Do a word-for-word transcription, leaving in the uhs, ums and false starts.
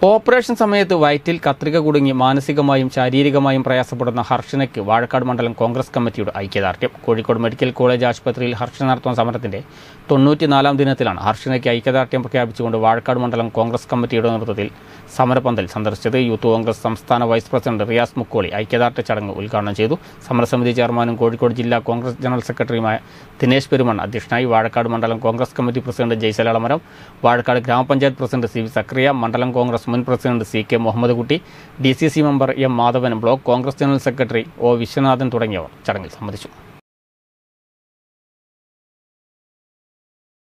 Operation സമയത്ത് വയറ്റിൽ കത്രിക കുടുങ്ങി മാനസികമായും ശാരീരികമായും പ്രയാസപ്പെടുന്ന ഹർഷനയ്ക്ക് വാഴക്കാട് മണ്ഡലം കോൺഗ്രസ് കമ്മിറ്റിയുടെ ഐക്യദാർഢ്യം. കോഴിക്കോട് മെഡിക്കൽ കോളേജ് ആശുപത്രിയിൽ ഹർഷന നടത്തുന്ന സമരത്തിന്റെ തൊണ്ണൂറ്റിനാലാം ദിനത്തിലാണ് ഹർഷനയ്ക്ക് ഐക്യദാർഢ്യം പ്രഖ്യാപിച്ചുകൊണ്ട് വാഴക്കാട് മണ്ഡലം കോൺഗ്രസ് കമ്മിറ്റിയുടെ നേതൃത്വത്തിൽ സമരപന്തൽ സന്ദർശിച്ചത്. യൂത്ത് കോൺഗ്രസ് സംസ്ഥാന വൈസ് പ്രസിഡന്റ് റിയാസ് മുക്കോളി ഐക്യദാർഢ്യ ചടങ്ങ് ഉദ്ഘാടനം ചെയ്തു. സമരസമിതി ചെയർമാനും കോഴിക്കോട് ജില്ലാ കോൺഗ്രസ് ജനറൽ സെക്രട്ടറിയുമായ ദിനേശ് പെരുമൺ അധ്യക്ഷനായി. വാഴക്കാട് മണ്ഡലം കോൺഗ്രസ് കമ്മിറ്റി പ്രസിഡന്റ് ജയ്സലാളമരം, വാഴക്കാട് ഗ്രാമപഞ്ചായത്ത് പ്രസിഡന്റ് സി വി സക്രിയ, മണ്ഡലം കോൺഗ്രസ് മുൻ president C K Muhammad Kutty, D C C member M Madhavan, block Congress general secretary O Viswanathan തുടങ്ങിയവർ ചടങ്ങിൽ സംബന്ധിച്ചു.